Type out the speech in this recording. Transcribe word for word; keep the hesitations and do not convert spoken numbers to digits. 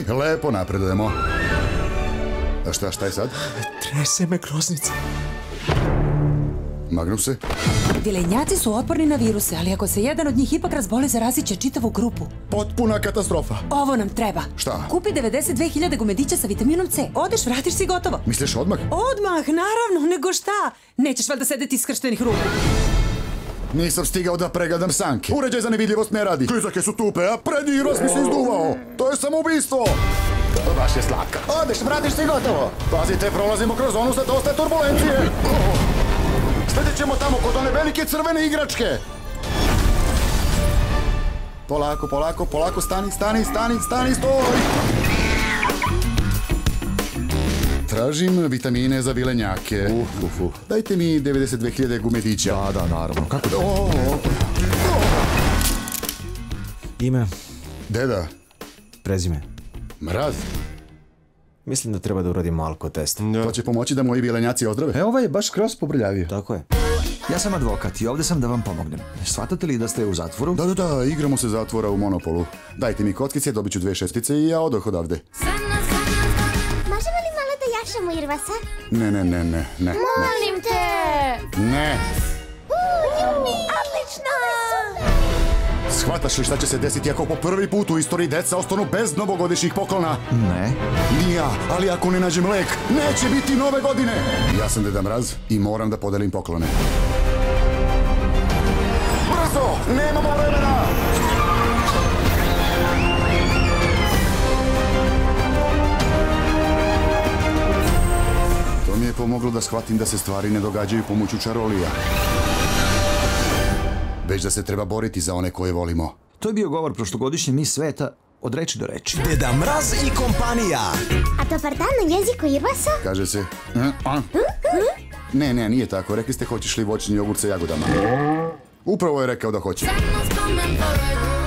lepo napredujemo. A šta, šta je sad? Trese me groznica. Magnuse? Vilenjaci su otporni na viruse, ali ako se jedan od njih ipak razboli, zarazit će čitavu grupu. Potpuna katastrofa. Ovo nam treba. Šta? Kupi devedeset dve hiljade gumedića sa vitaminom C. Odeš, vratiš se i gotovo. Misliš odmah? Odmah, naravno, nego šta? Nećeš valjda sedeti iskrštenih ruku. Nisam stigao da pregledam sanke. Uređaj za nevidljivost ne radi. Klizake su tupe, a prednji roz mi se izduvao. To je samoubistvo. Baš je slatka. Odeš, vratiš se i gotovo. Pazite, prolazimo kroz zonu sa dosta turbulencije. Sledit ćemo tamo kod one velike crvene igračke. Polako, polako, polako, stani, stani, stani, stani, stoj! Tražim vitamine za vilenjake. Uf, uf, uf. Dajte mi devedeset dve hiljade gumedića. Da, da, naravno. Kako da? O, Ime, deda, prezime. Mraz. Mislim da treba da uradim alko test. To će pomoći da moji vilenjaci ozdrave. E, ovaj je baš skroz pobrljavio. Tako je. Ja sam advokat i ovdje sam da vam pomognem. Shvatate li da ste u zatvoru? Da, da, da, igramo se zatvora u Monopolu. Dajte mi kockice, dobit ću dve šestice i ja odoh odavde. Možemo li malo da jašamo Irvasa? Ne, ne, ne, ne, ne. Molim te! Ne. Odlično! Shvataš li šta će se desiti ako po prvi put u istoriji deca ostanu bez novogodišnjih poklona? Ne. Ni ja, ali ako ne nađem lek, neće biti nove godine! Ja sam Deda Mraz i moram da podelim poklone. Brzo! Nemamo vremena! To mi je pomoglo da shvatim da se stvari ne događaju pomoću čarolija. Već da se treba boriti za one koje volimo. To je bio govor prošlogodišnje Mis sveta od reči do reči. Deda Mraz i kompanija. A dobar dan na jeziku Irvasa? Kaže se... Ne, ne, nije tako. Rekli ste hoćeš li voćni jogurt sa jagodama. Upravo je rekao da hoće. Sad nas komen